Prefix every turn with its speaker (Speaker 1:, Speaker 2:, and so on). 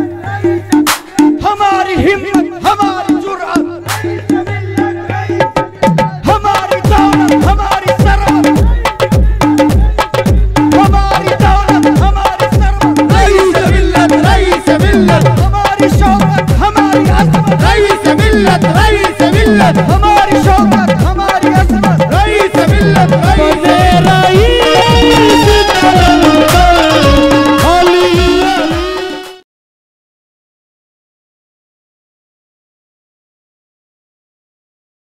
Speaker 1: हमारी हिम्मत, हमारी जुर्रत, हमारी दौलत, हमारी सरवत, हमारी दौलत, हमारी सरवत,
Speaker 2: रईस मिल्लत, रईस मिल्लत,
Speaker 1: हमारी शौकत, हमारी अजमत,
Speaker 2: रईस मिल्लत, रईस मिल्लत,
Speaker 1: हमारी शौकत, हमारी अजमत,
Speaker 2: रईस मिल्लत, रईस